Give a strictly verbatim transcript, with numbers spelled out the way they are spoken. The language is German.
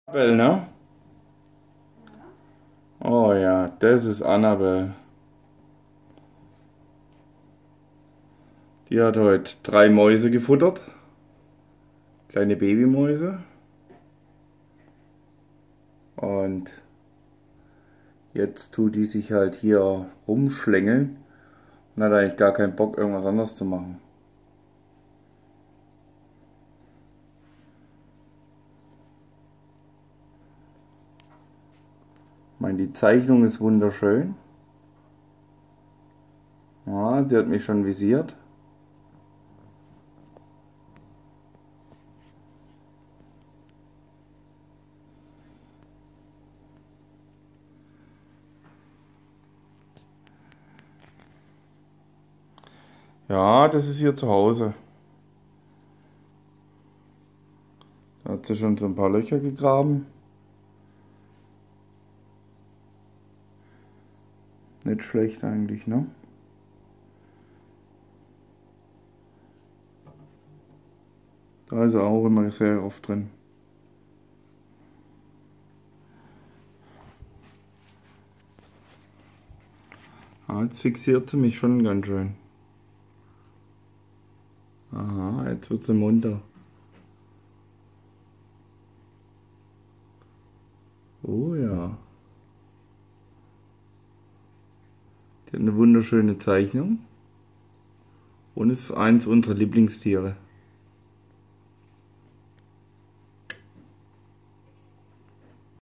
Annabelle, ne? Oh ja, das ist Annabelle. Die hat heute drei Mäuse gefuttert. Kleine Babymäuse. Und jetzt tut die sich halt hier rumschlängeln und hat eigentlich gar keinen Bock, irgendwas anderes zu machen. Ich meine, die Zeichnung ist wunderschön. Ja, sie hat mich schon visiert. Ja, das ist hier zu Hause. Da hat sie schon so ein paar Löcher gegraben. Nicht schlecht eigentlich, ne? Da ist er auch immer sehr oft drin. Ah, jetzt fixiert sie mich schon ganz schön. Aha, jetzt wird sie munter. Oh ja. Die hat eine wunderschöne Zeichnung und ist eins unserer Lieblingstiere.